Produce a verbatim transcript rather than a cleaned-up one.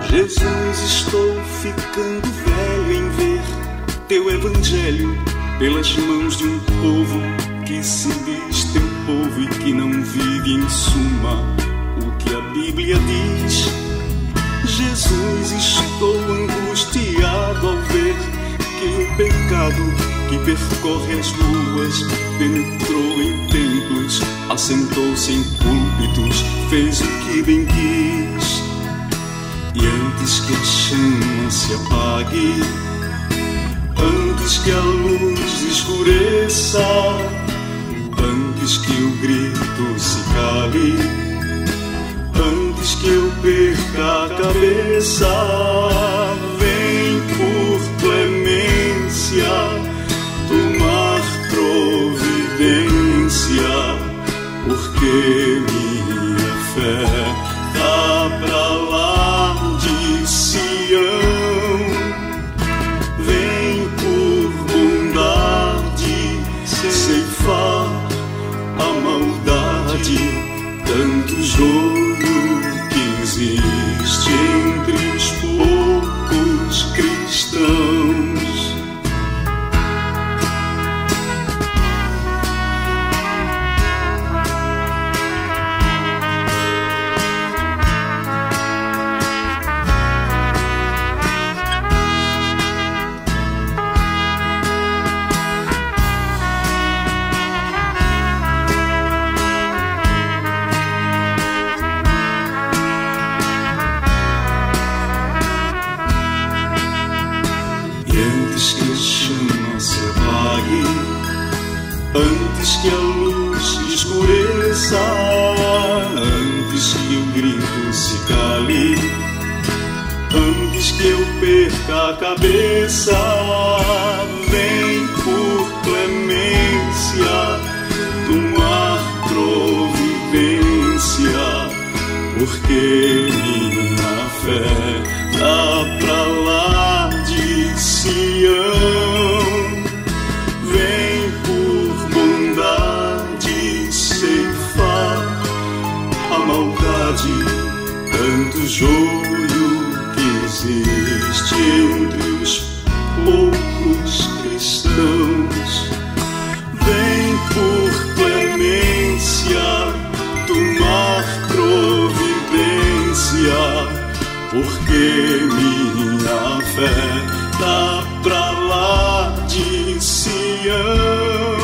Jesus, estou ficando velho em ver teu evangelho pelas mãos de um povo que se diz teu povo e que não vive em suma o que a Bíblia diz. Jesus, estou angustiado ao ver que o pecado que percorre as ruas penetrou em templos, assentou-se em púlpitos, fez o que bem quis. E antes que a chama se apague, antes que a luz escureça, antes que o grito se cale, antes que eu perca a cabeça, vem por clemência tomar providência, porque minha fé tá pra lá de Sião. Vem por bondade ceifar a maldade, tanto joio que existe entre os poucos cristãos. Antes que a chama se apague, antes que a luz escureça, antes que o grito se cale, antes que eu perca a cabeça, vem por clemência tomar providência, porque minha fé dá pra lá de Sião. Vem por bondade ceifar a maldade, tanto joio que existe entre os poucos cristãos. Vem por clemência tomar providência, porque minha fé tá pra lá de Sião.